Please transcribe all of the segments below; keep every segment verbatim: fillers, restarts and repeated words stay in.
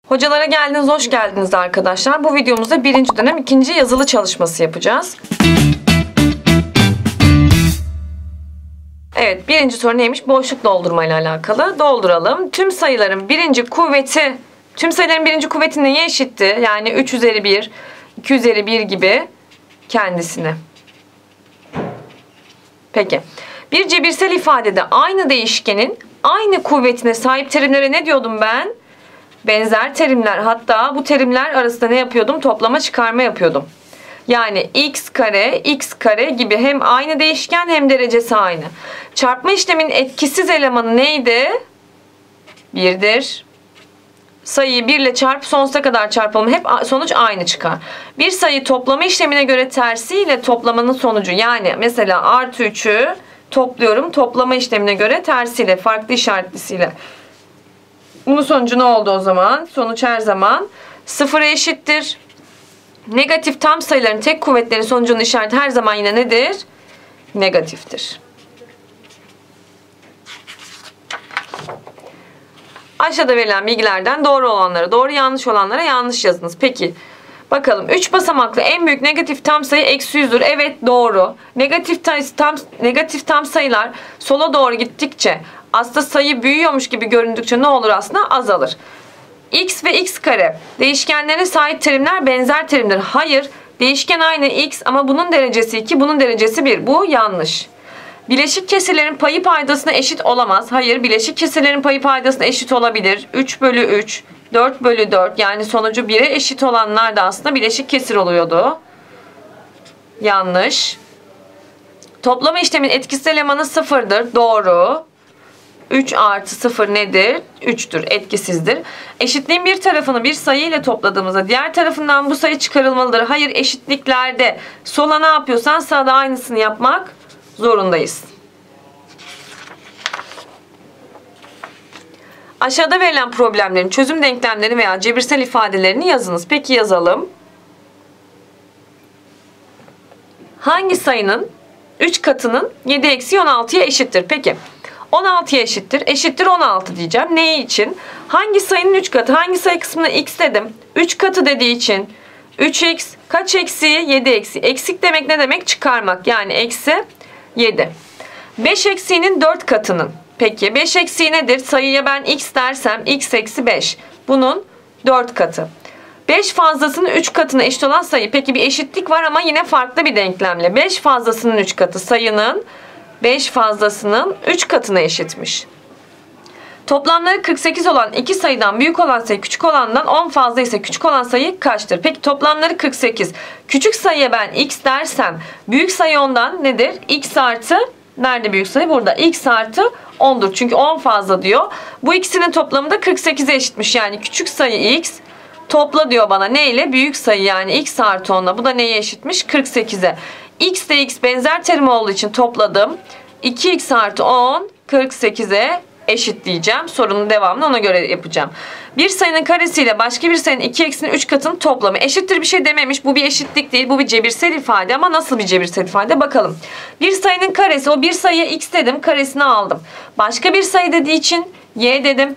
Hocalara geldiniz, hoş geldiniz arkadaşlar. Bu videomuzda birinci dönem ikinci yazılı çalışması yapacağız. Evet, birinci soru neymiş? Boşluk doldurma ile alakalı. Dolduralım. Tüm sayıların birinci kuvveti, tüm sayıların birinci kuvveti neye eşitti? Yani üç üzeri bir, iki üzeri bir gibi kendisine. Peki. Bir cebirsel ifadede aynı değişkenin aynı kuvvetine sahip terimlere ne diyordum ben? Benzer terimler. Hatta bu terimler arasında ne yapıyordum? Toplama çıkarma yapıyordum. Yani x kare, x kare gibi hem aynı değişken hem derecesi aynı. Çarpma işleminin etkisiz elemanı neydi? birdir. Sayıyı bir ile çarp, sonsuza kadar çarpalım. Hep sonuç aynı çıkar. Bir sayı toplama işlemine göre tersiyle toplamanın sonucu. Yani mesela artı üçü topluyorum. Toplama işlemine göre tersiyle, farklı işaretlisiyle. Bunun sonucu ne oldu o zaman? Sonuç her zaman sıfıra eşittir. Negatif tam sayıların tek kuvvetlerin sonucunun işareti her zaman yine nedir? Negatiftir. Aşağıda verilen bilgilerden doğru olanlara doğru, yanlış olanlara yanlış yazınız. Peki bakalım, üç basamaklı en büyük negatif tam sayı eksi yüzdür. Evet, doğru. Negatif tam, negatif tam sayılar sola doğru gittikçe, aslında sayı büyüyormuş gibi göründükçe ne olur aslında? Azalır. X ve x kare değişkenlerine sahip terimler benzer terimdir. Hayır, değişken aynı x ama bunun derecesi iki, bunun derecesi bir. Bu yanlış. Bileşik kesirlerin payı paydasına eşit olamaz. Hayır, bileşik kesirlerin payı paydasına eşit olabilir. üç bölü üç, dört bölü dört, yani sonucu bire eşit olanlar da aslında bileşik kesir oluyordu. Yanlış. Toplama işlemin etkisiz elemanı sıfırdır. Doğru. üç artı sıfır nedir? üçtür. Etkisizdir. Eşitliğin bir tarafını bir sayı ile topladığımızda diğer tarafından bu sayı çıkarılmalıdır. Hayır, eşitliklerde sola ne yapıyorsan sağda aynısını yapmak zorundayız. Aşağıda verilen problemlerin çözüm denklemlerini veya cebirsel ifadelerini yazınız. Peki yazalım. Hangi sayının üç katının yedi eksi on altıya eşittir? Peki. on altıya eşittir. Eşittir on altı diyeceğim. Ne için? Hangi sayının üç katı? Hangi sayı kısmına x dedim? üç katı dediği için üç x kaç eksiği? yedi eksi. Eksik demek ne demek? Çıkarmak. Yani eksi yedi. beş eksiğinin dört katının. Peki beş eksiği nedir? Sayıya ben x dersem x eksi beş. Bunun dört katı. beş fazlasının üç katına eşit olan sayı. Peki bir eşitlik var ama yine farklı bir denklemle. beş fazlasının üç katı sayının beş fazlasının üç katına eşitmiş. Toplamları kırk sekiz olan iki sayıdan büyük olan sayı küçük olandan on fazla ise küçük olan sayı kaçtır? Peki toplamları kırk sekiz. Küçük sayıya ben x dersem büyük sayı ondan nedir? X artı, nerede büyük sayı? Burada. X artı on'dur. Çünkü on fazla diyor. Bu ikisinin toplamı da kırk sekize eşitmiş. Yani küçük sayı x topla diyor bana. Ne ile? Büyük sayı, yani x artı on'la. Bu da neye eşitmiş? kırk sekize. X ile x benzer terim olduğu için topladım. iki x artı on kırk sekize eşit diyeceğim. Sorunun devamını ona göre yapacağım. Bir sayının karesiyle başka bir sayının iki eksinin üç katının toplamı. Eşittir bir şey dememiş. Bu bir eşitlik değil. Bu bir cebirsel ifade ama nasıl bir cebirsel ifade? Bakalım. Bir sayının karesi. O bir sayıya x dedim. Karesini aldım. Başka bir sayı dediği için y dedim.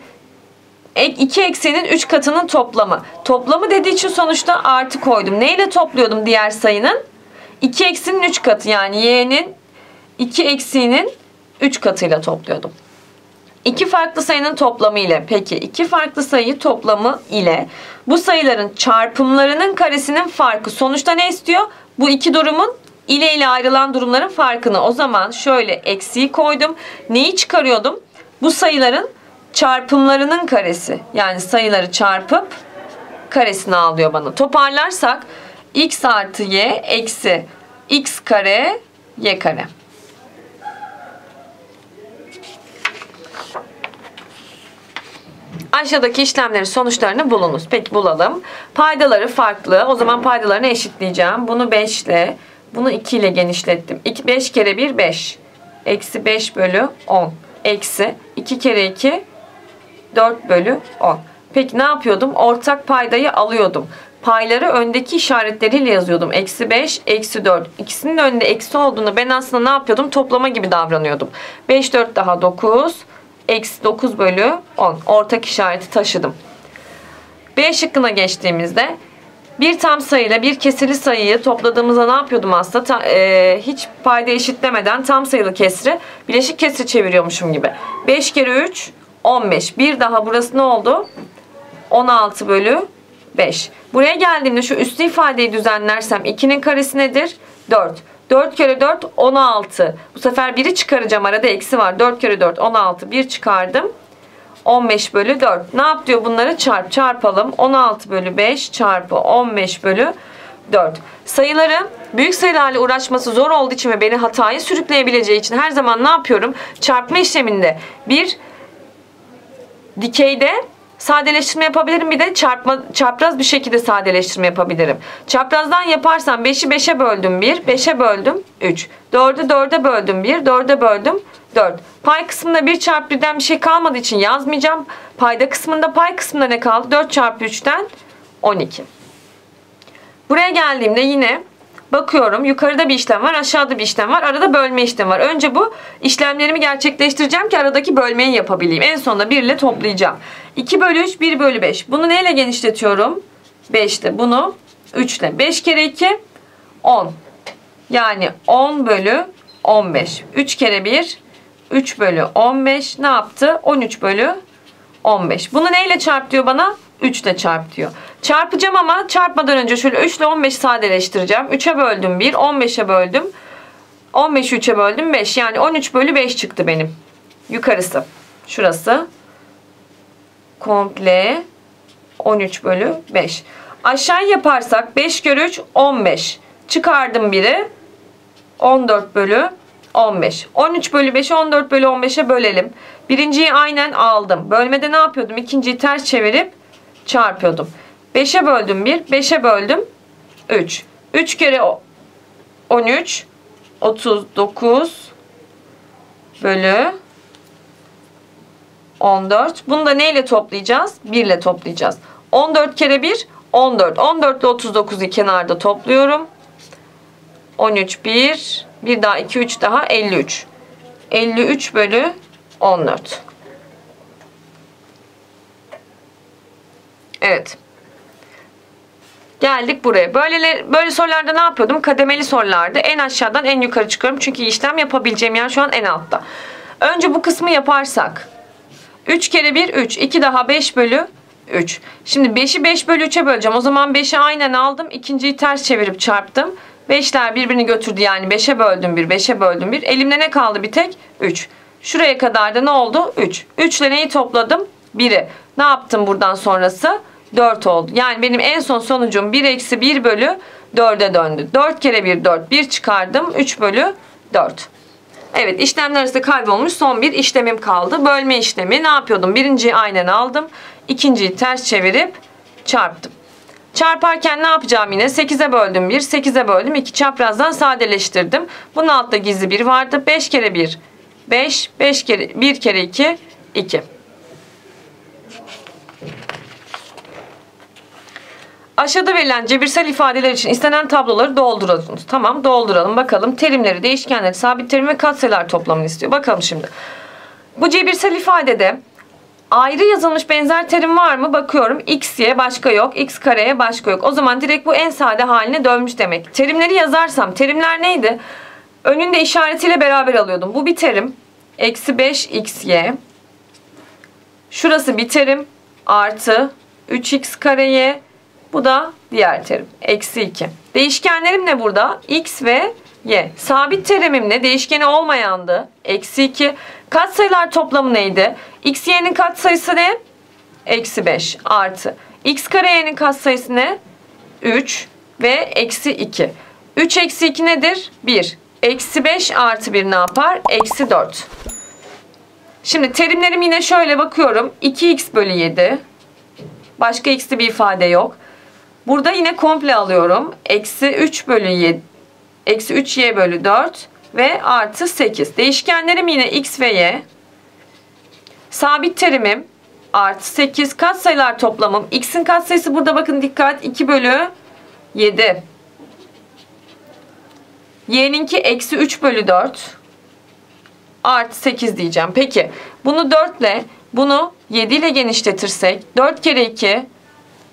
iki eksinin üç katının toplamı. Toplamı dediği için sonuçta artı koydum. Neyle topluyordum diğer sayının? iki eksinin üç katı, yani y'nin iki eksiğinin üç katıyla topluyordum. İki farklı sayının toplamı ile, peki iki farklı sayı toplamı ile bu sayıların çarpımlarının karesinin farkı. Sonuçta ne istiyor? Bu iki durumun ile ile ayrılan durumların farkını. O zaman şöyle eksiği koydum. Neyi çıkarıyordum? Bu sayıların çarpımlarının karesi. Yani sayıları çarpıp karesini alıyor bana. Toparlarsak x artı y eksi x kare y kare. Aşağıdaki işlemlerin sonuçlarını bulunuz. Peki bulalım. Paydaları farklı. O zaman paydalarını eşitleyeceğim. Bunu beş ile, bunu iki ile genişlettim. beş kere bir beş. Eksi beş bölü on. Eksi iki kere iki dört bölü on. Peki ne yapıyordum? Ortak paydayı alıyordum. Payları öndeki işaretleriyle yazıyordum. Eksi beş, eksi dört. İkisinin önünde eksi olduğunu ben aslında ne yapıyordum? Toplama gibi davranıyordum. beş, dört daha dokuz. Eksi dokuz bölü on. Ortak işareti taşıdım. B şıkkına geçtiğimizde bir tam sayıyla bir kesirli sayıyı topladığımızda ne yapıyordum aslında? Ta, e, hiç payda eşitlemeden tam sayılı kesri bileşik kesri çeviriyormuşum gibi. beş kere üç on beş. Bir daha burası ne oldu? on altı bölü beş. Buraya geldiğimde şu üstü ifadeyi düzenlersem ikinin karesi nedir? dört. dört kere dört on altı. Bu sefer biri çıkaracağım. Arada eksi var. dört kere dört on altı. bir çıkardım. on beş bölü dört. Ne yap diyor bunları? Çarp. Çarpalım. on altı bölü beş çarpı on beş bölü dört. Sayıları büyük sayılarla uğraşması zor olduğu için ve beni hataya sürükleyebileceği için her zaman ne yapıyorum? Çarpma işleminde bir dikeyde sadeleştirme yapabilirim. Bir de çarpma, çapraz bir şekilde sadeleştirme yapabilirim. Çaprazdan yaparsam beşi beşe böldüm bir. beşe böldüm üç. dördü dörde böldüm bir. dörde böldüm dört. Pay kısmında bir çarpı birden bir şey kalmadığı için yazmayacağım. Payda kısmında pay kısmında ne kaldı? dört çarpı üçten on iki. Buraya geldiğimde yine bakıyorum. Yukarıda bir işlem var. Aşağıda bir işlem var. Arada bölme işlemi var. Önce bu işlemlerimi gerçekleştireceğim ki aradaki bölmeyi yapabileyim. En sonunda bir ile toplayacağım. iki bölü üç bir bölü beş. Bunu neyle genişletiyorum? beş ile. Bunu üç ile. beş kere iki on. Yani on bölü on beş. üç kere bir üç bölü on beş. Ne yaptı? on üç bölü on beş. Bunu neyle çarp diyor bana? üç ile çarp diyor. Çarpacağım ama çarpmadan önce şöyle üç ile on beşi sadeleştireceğim. üçe böldüm bir. on beşe böldüm. on beşi üçe böldüm beş. Yani on üç bölü beş çıktı benim. Yukarısı. Şurası. Komple on üç bölü beş. Aşağı yaparsak beş kere üç on beş. Çıkardım biri. on dört bölü on beş. on üç bölü beşi on dört bölü on beşe bölelim. Birinciyi aynen aldım. Bölmede ne yapıyordum? İkinciyi ters çevirip çarpıyordum. beşe böldüm bir. beşe böldüm üç. üç kere on üç otuz dokuz bölü on dört. Bunu da neyle toplayacağız? bir ile toplayacağız. on dört kere bir on dört. on dört ile otuz dokuzu kenarda topluyorum. on üç bir. Bir daha iki üç daha elli üç. elli üç bölü on dört. Evet. Geldik buraya. Böyle, böyle sorularda ne yapıyordum? Kademeli sorularda en aşağıdan en yukarı çıkıyorum. Çünkü işlem yapabileceğim yer şu an en altta. Önce bu kısmı yaparsak. üç kere bir üç. iki daha beş bölü üç. Şimdi beşi beş bölü üçe böleceğim. O zaman beşi aynen aldım. İkinciyi ters çevirip çarptım. beşler birbirini götürdü. Yani beşe böldüm bir. beşe böldüm bir. Elimde ne kaldı bir tek? üç. Şuraya kadar da ne oldu? üç. üç ile neyi topladım? biri. Ne yaptım buradan sonrası? dört oldu. Yani benim en son sonucum bir eksi bir bölü dörde döndü. dört kere bir dört. bir çıkardım. üç bölü dört. Evet, işlemler arasında kaybolmuş son bir işlemim kaldı. Bölme işlemi. Ne yapıyordum? Birinciyi aynen aldım. İkinciyi ters çevirip çarptım. Çarparken ne yapacağım yine? sekize böldüm bir. sekize böldüm iki. Çaprazdan sadeleştirdim. Bunun altta gizli bir vardı. beş kere bir beş. beş kere bir kere iki iki. Aşağıda verilen cebirsel ifadeler için istenen tabloları doldurunuz. Tamam, dolduralım. Bakalım terimleri, değişkenleri, sabit terim ve katsayılar toplamını istiyor. Bakalım şimdi. Bu cebirsel ifadede ayrı yazılmış benzer terim var mı? Bakıyorum. X, Y başka yok. X kareye başka yok. O zaman direkt bu en sade haline dönmüş demek. Terimleri yazarsam, terimler neydi? Önünde işaretiyle beraber alıyordum. Bu bir terim. Eksi beş x y. Şurası bir terim. Artı üç x kare y. Bu da diğer terim. Eksi iki. Değişkenlerim ne burada? X ve y. Sabit terimim ne? Değişkeni olmayandı. Eksi iki. Katsayılar toplamı neydi? X, y'nin katsayısı ne? Eksi beş. Artı. X kare y'nin katsayısı ne? üç. Ve eksi iki. üç eksi iki nedir? bir. Eksi beş artı bir ne yapar? Eksi dört. Şimdi terimlerim yine şöyle bakıyorum. iki x bölü yedi. Başka x'li bir ifade yok. Burada yine komple alıyorum. Eksi üç bölü yedi. Eksi üç y bölü dört. Ve artı sekiz. Değişkenlerim yine x ve y. Sabit terimim artı sekiz. Katsayılar toplamım. X'in katsayısı burada bakın dikkat. iki bölü yedi. Y'ninki eksi üç bölü dört. Artı sekiz diyeceğim. Peki bunu dört ile bunu yedi ile genişletirsek dört kere iki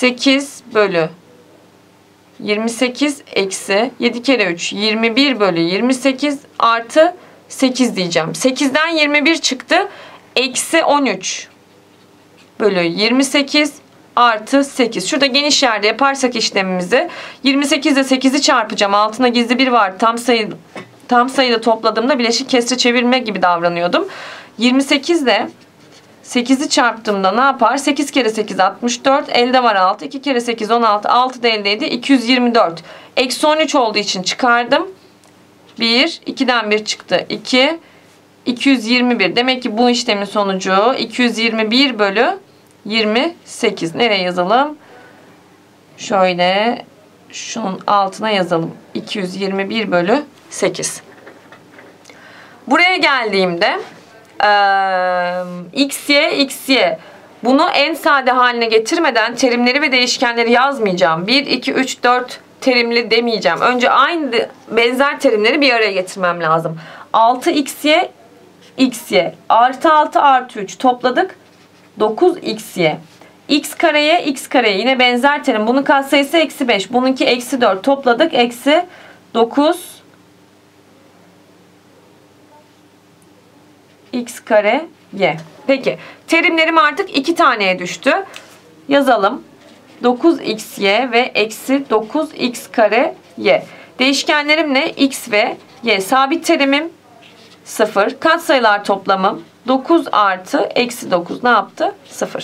sekiz bölü yirmi sekiz eksi yedi kere üç yirmi bir bölü yirmi sekiz artı sekiz diyeceğim. sekizden yirmi bir çıktı. Eksi on üç bölü yirmi sekiz artı sekiz. Şurada geniş yerde yaparsak işlemimizi yirmi sekiz ile sekizi çarpacağım. Altına gizli bir var. Tam sayı tam sayıda topladığımda bileşik kesre çevirme gibi davranıyordum. yirmi sekiz ile sekizi çarptığımda ne yapar? sekiz kere sekiz altmış dört. Elde var altı. iki kere sekiz on altı. altı da eldeydi. iki yüz yirmi dört. Eksi on üç olduğu için çıkardım. bir. ikiden bir çıktı. iki. iki yüz yirmi bir. Demek ki bu işlemin sonucu iki yüz yirmi bir bölü yirmi sekiz. Nereye yazalım? Şöyle şunun altına yazalım. iki yüz yirmi bir bölü sekiz. Buraya geldiğimde Ee, x, y, x, y. Bunu en sade haline getirmeden terimleri ve değişkenleri yazmayacağım. bir, iki, üç, dört terimli demeyeceğim. Önce aynı benzer terimleri bir araya getirmem lazım. altı x, y, x, y. Artı altı artı üç topladık. dokuz x, y. X kareye x kareye. Yine benzer terim. Bunun katsayısı eksi beş. Bununki eksi dört. Topladık. Eksi dokuz x kare y. Peki terimlerim artık iki taneye düştü. Yazalım. dokuz x y ve eksi dokuz x kare y. Değişkenlerim ne? X ve y. Sabit terimim sıfır. Katsayılar toplamım dokuz artı eksi dokuz ne yaptı? sıfır.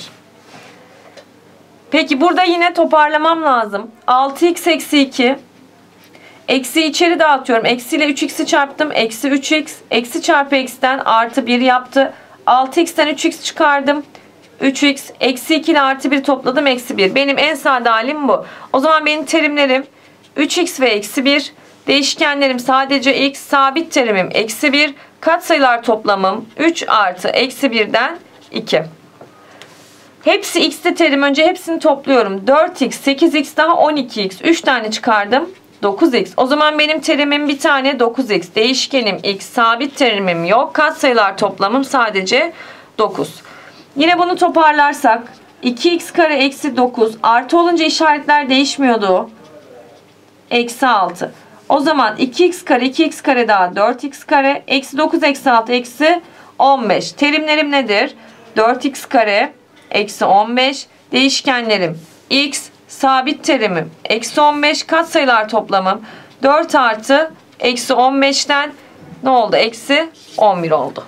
Peki burada yine toparlamam lazım. altı x eksi iki. Eksi içeri dağıtıyorum. Eksi ile üç x'i çarptım. Eksi üç x. Eksi çarpı x'ten artı bir yaptı. altı x'ten üç x çıkardım. üç x. Eksi iki ile artı bir topladım. Eksi bir. Benim en sade halim bu. O zaman benim terimlerim üç x ve eksi bir. Değişkenlerim sadece x. Sabit terimim eksi bir. Katsayılar toplamım üç artı eksi birden iki. Hepsi x'li terim. Önce hepsini topluyorum. dört x, sekiz x daha on iki x. üç tane çıkardım. dokuz x. O zaman benim terimim bir tane dokuz x. Değişkenim x. Sabit terimim yok. Katsayılar toplamım sadece dokuz. Yine bunu toparlarsak iki x kare eksi dokuz. Artı olunca işaretler değişmiyordu. Eksi altı. O zaman iki x kare iki x kare daha dört x kare. Eksi dokuz eksi altı eksi on beş. Terimlerim nedir? dört x kare eksi on beş. Değişkenlerim x. Sabit terimim eksi on beş. Katsayılar toplamım dört artı eksi on beşten ne oldu? Eksi on bir oldu.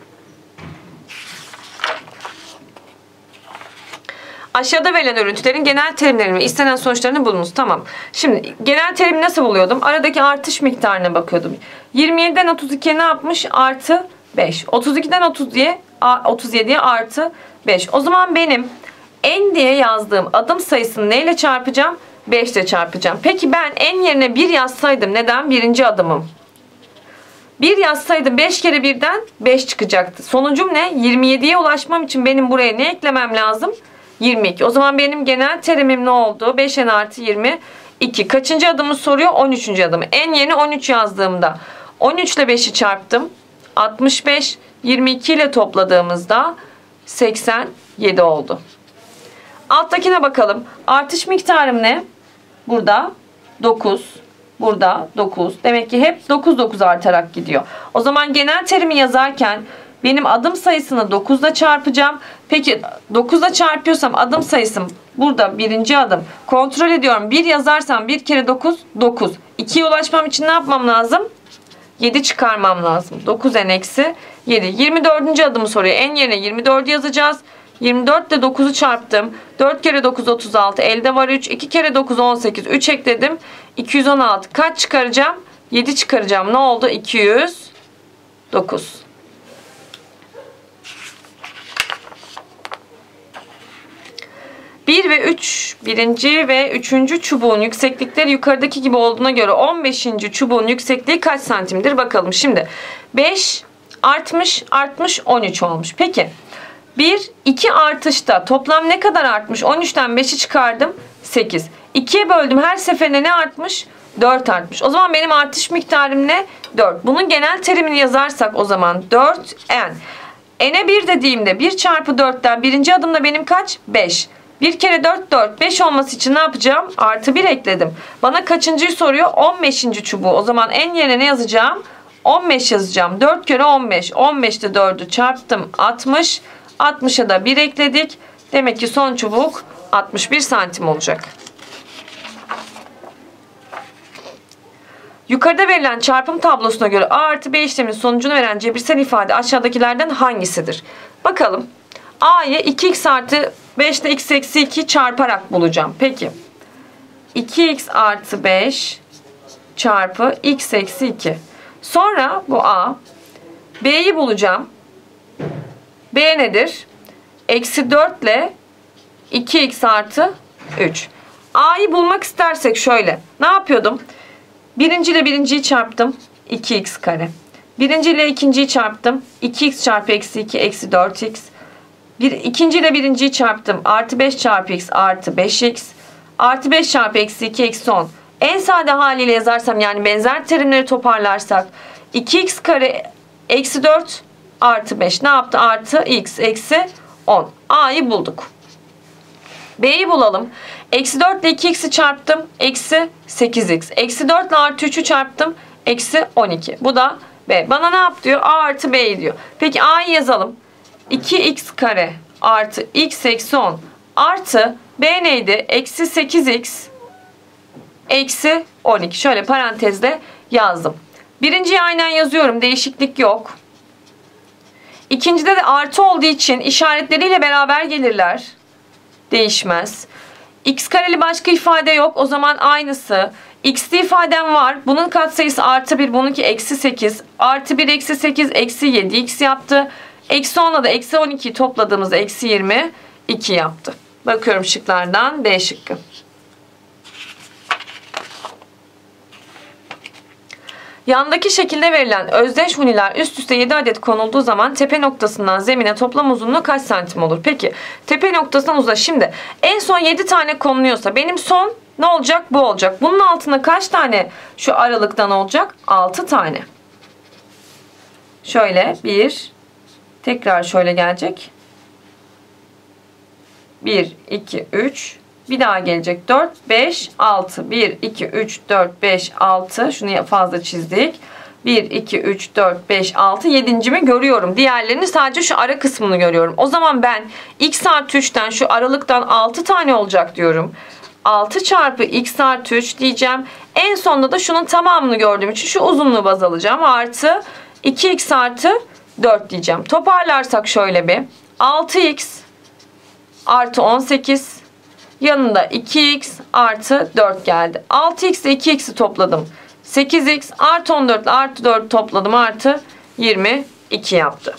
Aşağıda verilen örüntülerin genel terimlerini ve istenen sonuçlarını bulunuz. Tamam. Şimdi genel terimi nasıl buluyordum? Aradaki artış miktarına bakıyordum. yirmi yediden otuz ikiye ne yapmış? Artı beş. otuz ikiden otuz yediye artı beş. O zaman benim n diye yazdığım adım sayısını neyle çarpacağım? beş ile çarpacağım. Peki ben n yerine bir yazsaydım neden? Birinci adımım. bir yazsaydım beş kere birden beş çıkacaktı. Sonucum ne? yirmi yediye ulaşmam için benim buraya ne eklemem lazım? yirmi iki. O zaman benim genel terimim ne oldu? beş n artı yirmi iki. Kaçıncı adımı soruyor? on üçüncü adımı. En yeni on üç yazdığımda on üç ile beşi çarptım. altmış beş. yirmi iki ile topladığımızda seksen yedi oldu. Alttakine bakalım. Artış miktarım ne? Burada dokuz. Burada dokuz. Demek ki hep dokuz dokuz artarak gidiyor. O zaman genel terimi yazarken benim adım sayısını dokuzla çarpacağım. Peki dokuzla çarpıyorsam adım sayısım burada birinci adım. Kontrol ediyorum. bir yazarsam bir kere dokuz, dokuz. ikiye ulaşmam için ne yapmam lazım? yedi çıkarmam lazım. dokuz n eksi yedi. yirmi dördüncü adımı soruyor. En yerine yirmi dördü yazacağız. yirmi dört ile dokuzu çarptım. dört kere dokuz otuz altı. Elde var üç. iki kere dokuz on sekiz. üç ekledim. iki yüz on altı. Kaç çıkaracağım? yedi çıkaracağım. Ne oldu? iki yüz dokuz. bir ve üç, birinci ve üçüncü çubuğun yükseklikleri yukarıdaki gibi olduğuna göre on beşinci çubuğun yüksekliği kaç santimdir? Bakalım. Şimdi beş artmış, artmış on üç olmuş. Peki bir, iki artışta toplam ne kadar artmış? on üçten beşi çıkardım. sekiz. ikiye böldüm. Her seferinde ne artmış? dört artmış. O zaman benim artış miktarım ne? dört. Bunun genel terimini yazarsak o zaman dört n. N'e bir dediğimde bir çarpı dörtten birinci adımda benim kaç? beş. bir kere dört dört. beş olması için ne yapacağım? Artı bir ekledim. Bana kaçıncıyı soruyor? on beşinci çubuğu. O zaman en yerine ne yazacağım? on beş yazacağım. dört kere on beş. on beşte dördü çarptım. altmış. altmışa da bir ekledik. Demek ki son çubuk altmış bir santim olacak. Yukarıda verilen çarpım tablosuna göre A artı B işleminin sonucunu veren cebirsel ifade aşağıdakilerden hangisidir? Bakalım. A'yı iki x artı beş ile x eksi iki çarparak bulacağım. Peki. iki x artı beş çarpı x eksi iki. Sonra bu A. B'yi bulacağım. B nedir? Eksi dört ile iki x artı üç. A'yı bulmak istersek şöyle. Ne yapıyordum? Birinci ile birinciyi çarptım. iki x kare. Birinci ile ikinciyi çarptım. iki x çarpı eksi iki eksi dört x. Bir, ikinci ile birinciyi çarptım. Artı beş çarpı x artı beş x. Artı beş çarpı eksi iki eksi on. En sade haliyle yazarsam, yani benzer terimleri toparlarsak, iki x kare eksi dört artı beş ne yaptı? Artı x eksi on. A'yı bulduk. B'yi bulalım. Eksi dört ile iki x'i çarptım. Eksi sekiz x. Eksi dört ile artı üçü çarptım. Eksi on iki. Bu da B. Bana ne yap diyor? A artı B'yi diyor. Peki A'yı yazalım. iki x kare artı x eksi on artı B neydi? Eksi sekiz x eksi on iki. Şöyle parantezde yazdım. Birinciyi aynen yazıyorum. Değişiklik yok. İkincide de artı olduğu için işaretleriyle beraber gelirler. Değişmez. X kareli başka ifade yok. O zaman aynısı. X'li ifadem var. Bunun katsayısı artı bir. Bununki eksi sekiz. Artı bir eksi sekiz eksi yedi x yaptı. Eksi onla da eksi on ikiyi topladığımızda eksi yirmi iki yaptı. Bakıyorum şıklardan B şıkkı. Yandaki şekilde verilen özdeş huniler üst üste yedi adet konulduğu zaman tepe noktasından zemine toplam uzunluğu kaç santim olur? Peki tepe noktasından uzaş. Şimdi en son yedi tane konuluyorsa benim son ne olacak? Bu olacak. Bunun altında kaç tane şu aralıktan olacak? altı tane. Şöyle bir, tekrar şöyle gelecek. bir, iki, üç. Bir daha gelecek dört, beş, altı. bir, iki, üç, dört, beş, altı. Şunu fazla çizdik. bir, iki, üç, dört, beş, altı. yedincimi görüyorum. Diğerlerini sadece şu ara kısmını görüyorum. O zaman ben x artı üçten şu aralıktan altı tane olacak diyorum. altı çarpı x artı üç diyeceğim. En sonunda da şunun tamamını gördüğüm için şu uzunluğu baz alacağım. Artı iki x artı dört diyeceğim. Toparlarsak şöyle bir. altı x artı on sekiz. Yanında iki x artı dört geldi. altı x ile iki x'i topladım. sekiz x artı on dört ile artı dört topladım. Artı yirmi iki yaptı.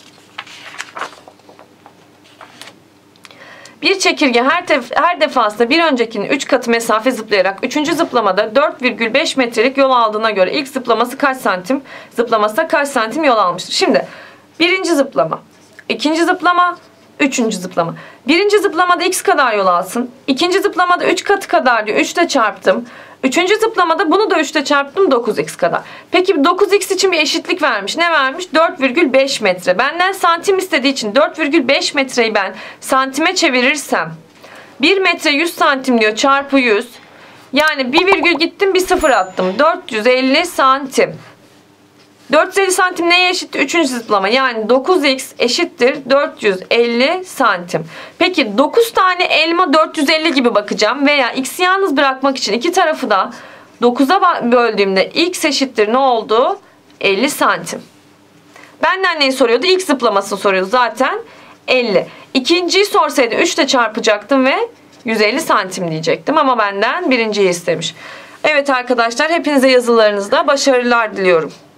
Bir çekirge her, her defasında bir öncekinin üç katı mesafe zıplayarak üçüncü zıplamada dört virgül beş metrelik yol aldığına göre ilk zıplaması kaç santim? Zıplamasında kaç santim yol almıştır? Şimdi birinci zıplama, ikinci zıplama, üçüncü zıplama. Birinci zıplamada x kadar yol alsın. İkinci zıplamada üç katı kadar diyor. üçte çarptım. Üçüncü zıplamada bunu da üçte çarptım. dokuz x kadar. Peki dokuz x için bir eşitlik vermiş. Ne vermiş? dört virgül beş metre. Benden santim istediği için dört virgül beş metreyi ben santime çevirirsem bir metre yüz santim diyor. Çarpı yüz. Yani bir virgül gittim, bir sıfır attım. dört yüz elli santim. dört yüz elli santim neye eşittir? Üçüncü zıplama. Yani dokuz x eşittir dört yüz elli santim. Peki dokuz tane elma dört yüz elli gibi bakacağım. Veya x'i yalnız bırakmak için iki tarafı da dokuza böldüğümde x eşittir ne oldu? elli santim. Benden neyi soruyordu? X zıplamasını soruyordu zaten. elli. İkinciyi sorsaydı üç ile çarpacaktım ve yüz elli santim diyecektim. Ama benden birinciyi istemiş. Evet arkadaşlar, hepinize yazılarınızda başarılar diliyorum.